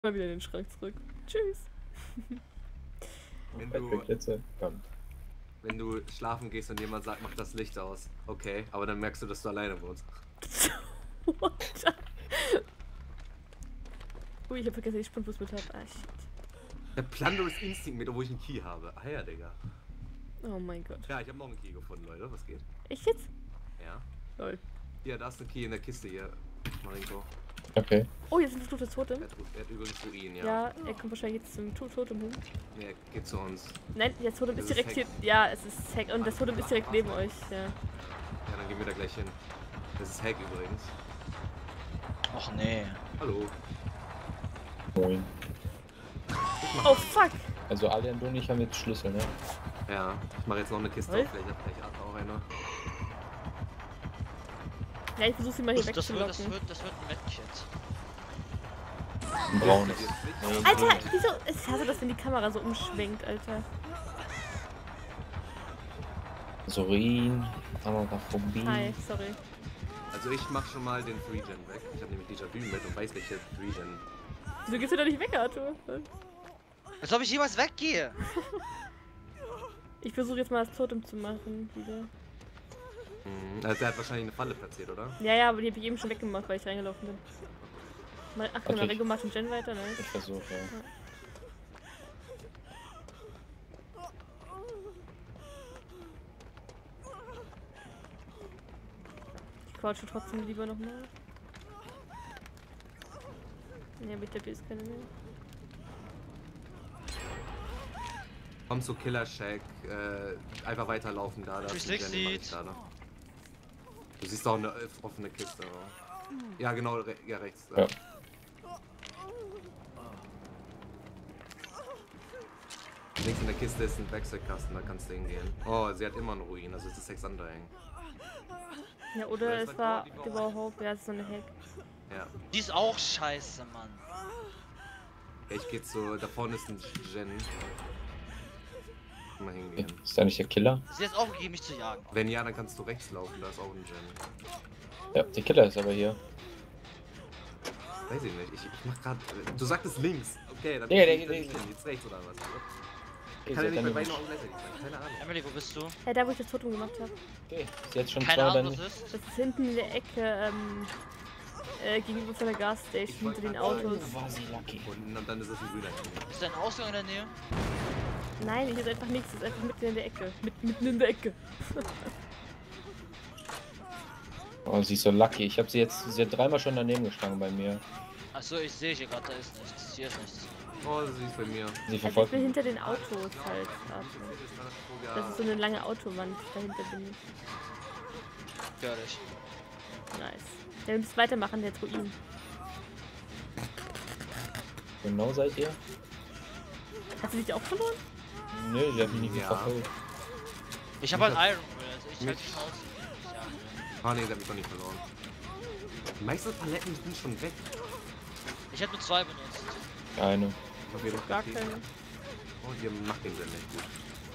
Mal wieder in den Schrank zurück. Tschüss. Wenn du schlafen gehst und jemand sagt, mach das Licht aus. Okay, aber dann merkst du, dass du alleine wohnst. What the? Ui, ich hab vergessen, dass ich Spundbus mit hab. Ah, shit. Der Plunderous Instinct mit, obwohl ich einen Key habe. Ah ja, Digga. Oh mein Gott. Ja, ich habe noch einen Key gefunden, Leute. Was geht? Echt jetzt? Ja. Lol. Hier, da ist ein Key in der Kiste hier. Marinko. Okay. Oh, jetzt ist ein totes Totem. Er hat übrigens Ruin, ja. Ja, er kommt wahrscheinlich jetzt zum Totem hin. Nee, er geht zu uns. Nein, das Totem Das ist ist direkt hier. Ja, es ist Hack. Und das Totem ist direkt neben euch. Ja. Ja, dann gehen wir da gleich hin. Das ist Hack übrigens. Och nee. Hallo. Moin. Oh fuck! Also alle und ich haben jetzt Schlüssel, ne? Ja, ich mache jetzt noch eine Kiste Was? auf. Vielleicht hat Arthur auch eine. Ja, ich versuche sie mal hier Das wird wegzulocken. ein Medkit. Ein braunes. Nee, Alter, wieso? Ich hasse das, wenn die Kamera so umschwenkt, Alter. Sorin, Amagaphobie. Hi, sorry. Also ich mach schon mal den 3-Gen weg. Ich habe nämlich Déjà-vu mit und weiß, welche 3-Gen. Wieso gehst du da nicht weg, Arthur? Als ob ich jemals weggehe. Ich versuche jetzt mal das Totem zu machen, wieder. Also der hat wahrscheinlich eine Falle platziert, oder? Ja, aber die habe ich eben schon weggemacht, weil ich reingelaufen bin. Ach, Okay. Marinko macht den Gen weiter, ne? Ich versuche, ja. Ich quatsche trotzdem lieber nochmal. Ne, aber ich glaube, hier ist keine mehr. Komm zu Killer Shack, einfach weiterlaufen da. Da ist ein Gen, den mach ich da. Du siehst auch eine offene Kiste. Oder? Ja, genau, ja, rechts. Ja. Links in der Kiste ist ein Wechselkasten, da kannst du hingehen. Oh, sie hat immer einen Ruin, also ist das Hex Underhang. Ja, oder es war überhaupt, ja, es ist so eine Hack. Ja. Die ist auch scheiße, Mann. Ja, ich geh zu, da vorne ist ein Gen. Mal hingehen. Ist da nicht der Killer? Sie hat aufgegeben, mich zu jagen. Wenn ja, dann kannst du rechts laufen, da ist auch ein Gen. Ja, der Killer ist aber hier. Weiß ich nicht, ich mach grad. Du sagtest links. Okay, dann Ja, jetzt rechts oder was? Ich kann ja nicht bei beiden Augen gleichzeitig sein, keine Ahnung. Emily, wo bist du? Ja, da wo ich das Totem gemacht habe. Okay, ist jetzt schon Keine zwei Ahnung, oder was nicht? ist. Das ist hinten in der Ecke, gegenüber von der Gasstation, hinter den Autos. War sie lucky. Und dann ist es ein grüner. Ist da ein Ausgang in der Nähe? Nein, hier ist einfach nichts, das ist einfach mitten in der Ecke. Mitten in der Ecke. Oh, sie ist so lucky. Ich habe sie hat dreimal schon daneben geschlagen bei mir. Achso, ich sehe hier gerade, da ist nichts. Hier ist nichts. Oh, sie ist bei mir. Sie Also ich verfolgt bin mich. hinter den Autos halt. Arthur. Das ist so eine lange Autowand, dahinter bin ich. Hör dich. Nice. Ja, wir müssen weitermachen, der Ruin. Genau seid ihr? Hast du dich auch verloren? Nö, sie hat mich nicht Ja. verfolgt. Ich habe halt Iron Will, also ich halte die Schnauze. Ja. Ah ne, der hat mich doch nicht verloren. Die meisten Paletten sind schon weg. Ich hätte nur 2 benutzt. Eine. Okay, doch Gar okay. keine. Oh, die macht den Sinn nicht gut.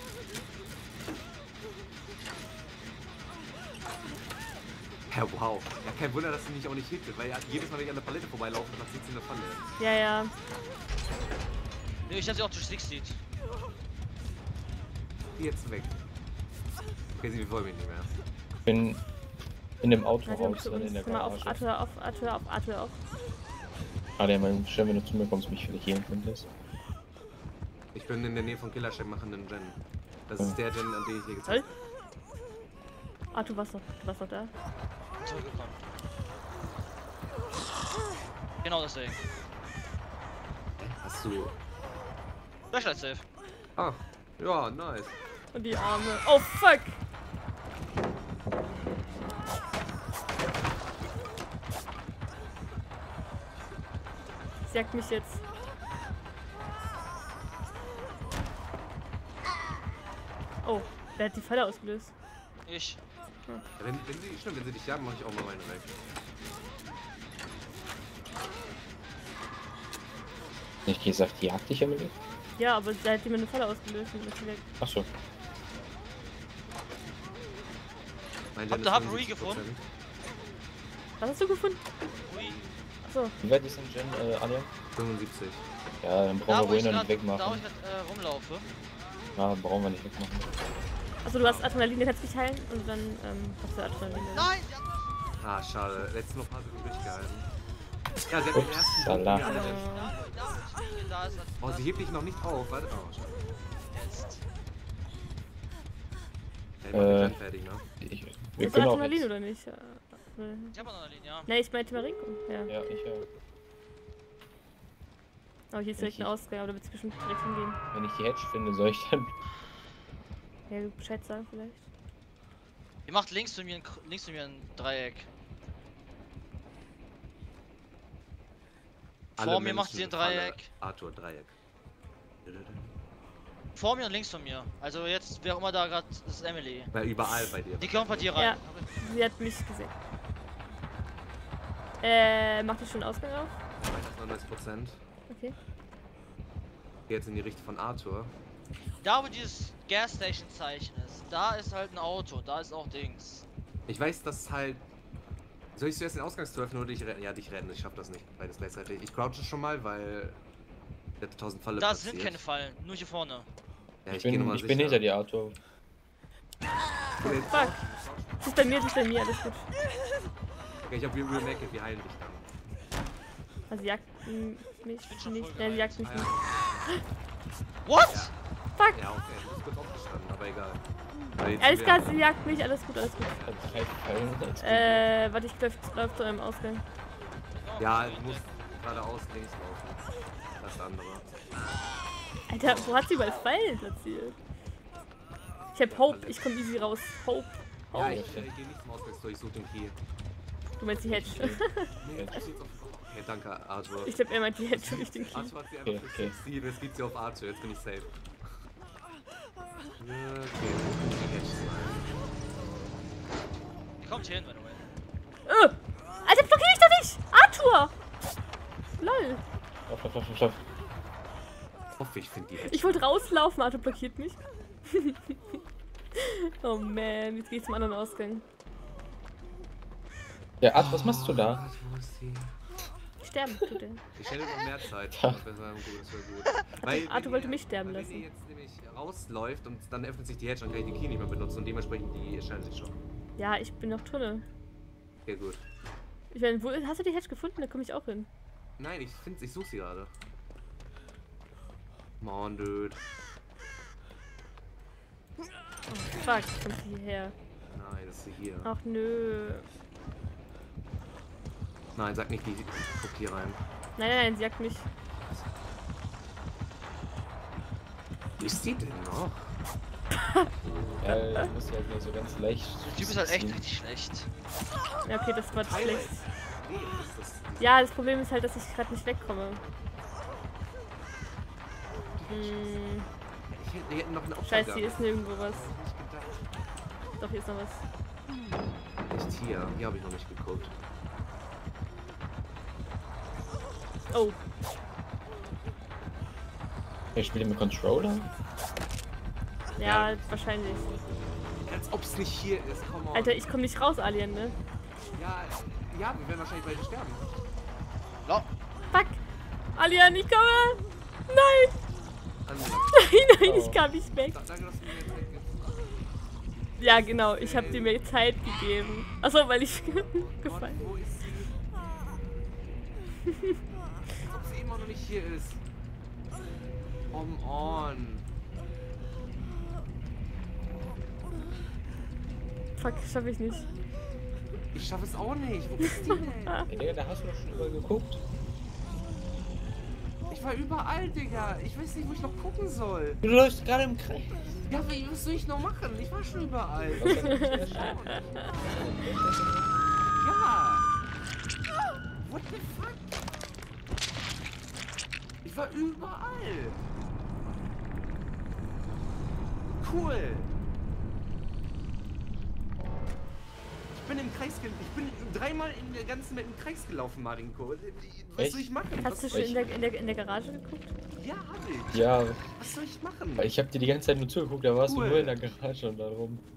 Ja, wow. Ja, kein Wunder, dass sie mich auch nicht hittet, weil ja, jedes Mal, wenn ich an der Palette vorbeilaufe, dann zieht sie eine Falle. Ja, ja. Nee, ich hätte sie auch durch Six sieht. Jetzt weg. Okay, sie verfolgt mich nicht mehr. Ich bin in dem Auto Also raus, dann in der guck mal auf Garage. Arthur auf. Ah, der meint, schön, wenn du zu mir kommst, mich vielleicht healen könntest. Ich bin in der Nähe von Killer Shack machen den Gen. Das ist der Gen, an den ich hier gezeigt habe. Arthur, du warst doch da. Zurückgekommen. Genau deswegen. Hast du. Flashlight safe. Ah, ja, nice. Und die Arme. Oh fuck! Sie jagt mich jetzt. Oh, wer hat die Falle ausgelöst? Ich. Ja, wenn sie dich jagen, mache ich auch mal meine weg. Nicht gesagt, die jagt dich, Emily? Ja, aber da hat jemand eine Falle ausgelöst und ist sie weg. Achso. Mein Habt Gen ihr ist Rui 75%. gefunden? Was hast du gefunden? Ui. Achso, Wie weit ist denn Jen, Adrian? 75. Ja, dann Da, brauchen wo wir ich Ruiner grad, nicht wegmachen. da, wo ich grad, rumlaufe. Ja, brauchen wir nicht wegmachen. Also du hast Adrenalin, den kannst du dich heilen und dann hast du Adrenalin. Nein! Ah, schade. Letztes noch ein paar Sekunden durchgehalten. Ja, sie hat den ersten Upsala. Bogen Da, wo ich stehe, da ist Oh, sie hebt dich noch nicht auf. Warte. Oh, schade. jetzt. Ja, ich mach den Jet fertig, ne? Wir Hast du können auch Adrenalin jetzt. oder nicht? Ich hab Adrenalin, ja. Ne, ich meinte Mariko. Ja. Ja, Aber hier ist direkt ein Ausgang, aber da wird es bestimmt direkt hingehen. wenn ich die Hedge finde, soll ich dann. Ja, du Bescheid sagen vielleicht. Ihr macht links von mir ein Dreieck. Vor mir macht sie ein Dreieck. Arthur, Dreieck. Vor mir und links von mir. Also jetzt, wer auch immer da gerade ist, Emily. Na, überall bei dir. Die kommt bei dir rein. Ja, sie hat mich gesehen. Macht ihr schon Ausgang auf? 99%. Okay. Geh jetzt in die Richtung von Arthur. Da wo dieses Gas Station Zeichen ist, da ist halt ein Auto, da ist auch Dings. Ich weiß, dass halt. Soll ich zuerst den Ausgangstür öffnen oder dich retten? Ja, dich retten. Ich schaff das nicht. Beides gleichzeitig. Ich crouche schon mal, weil. Der 1000 Falle Da passiert. sind keine Fallen, nur hier vorne. Ja, Ich geh bin, nur mal ich bin sicher. hinter dir, Arthur. Okay, Fuck. Das ist bei mir, alles gut. okay, ich hab Real Naked, wir heilen dich dann. Also sie jagt mich schon nicht. voll Nein, sie jagt mich Ah, nicht. What? Ja. Fuck! Ja, okay, du bist kurz aufgestanden, aber egal. Weil jetzt Alles sind klar, wir- sie jagt mich, alles gut, alles gut. Hat 3 Fallen. Warte, ich läuft zu einem Ausgang. Ja, du musst geradeaus links laufen. Das ist der andere. Alter, wo hat sie überall Fallen platziert? Ich hab Hope, ich komm easy raus. Hope. Ja, Hope. ich geh nicht zum Ausgangstür, ich such den Key. Du meinst die Hedge. Nee, du siehst auf. Okay, danke, Arthur. Ich glaub, er meint die Hedge und nicht den Key. Arthur hat sie einfach Okay. sie, jetzt geht sie auf Arthur, jetzt bin ich safe. Ja, okay, die Hedge sein. Die kommt hier hin, by the way. Alter, blockier ich doch nicht! Arthur! Lol. Stopp. Ich hoffe, ich finde die Hedge. Ich wollte rauslaufen, Arthur blockiert mich. Oh man, jetzt geht's zum anderen Ausgang. Ja, Arthur, was machst du da? Wo ist sie? Sterben tut er. Ich hätte noch mehr Zeit. Ja. Das wäre gut. Weil, Arthur wenn wollte ihr- mich sterben weil lassen. Wenn ihr jetzt nämlich rausläuft und dann öffnet sich die Hedge, dann kann ich die Key nicht mehr benutzen und dementsprechend die erscheinen sich schon. Ja, ich bin noch drinne. Okay, gut. Ich meine, wo hast du die Hedge gefunden? Da komme ich auch hin. Nein, ich suche sie gerade. Come on, dude. Oh, fuck, kommt sie hierher. Nein, das ist sie hier. Ach nö. Nein, sag nicht, die guckt hier rein. Nein, sie jagt mich. Ist sie denn noch? Ja, du musst ja nur so ganz leicht. Der Typ ist halt echt richtig schlecht. Ja, okay, das war schlecht. Nee, das ist Ja, das Problem ist halt, dass ich gerade nicht wegkomme. Hm, wir hätten noch eine Aufgabe scheiße, hier ist nirgendwo was. Doch, hier ist noch was. Nicht hier. Hier habe ich noch nicht geguckt. Oh, Ich spiele mit Controller? ja, wahrscheinlich. Als ob es nicht hier ist, komm on. Alter, ich komme nicht raus, Alien, ne? Ja, ja, wir werden wahrscheinlich beide sterben. No. Fuck! Alien, ich komme! Nein! Nein, ich kann nicht weg. Danke, dass du mir jetzt Zeit gibst. Ja, genau, ich habe dir mehr Zeit gegeben. Achso, weil ich gefallen. Wo ist sie? Als ob sie immer noch nicht hier ist. Come on. Fuck, schaffe ich nicht. Ich schaffe es auch nicht. Wo bist du denn? Ey, Digga, da hast du doch schon überall geguckt. Ich war überall, Digga. Ich weiß nicht, wo ich noch gucken soll. Du läufst gerade im Kreis. Ja, was soll ich noch machen? Ich war schon überall. Ja. What the fuck? Ich war überall. Cool. Ich bin im Kreis ich bin dreimal in der ganzen Welt im Kreis gelaufen, Marinko. Was Echt? soll ich machen? Hast du Was- schon in der Garage geguckt? Ja, hab ich. Ja, Was soll ich machen? weil ich hab dir die ganze Zeit nur zugeguckt, da warst Cool. du nur in der Garage und da rum.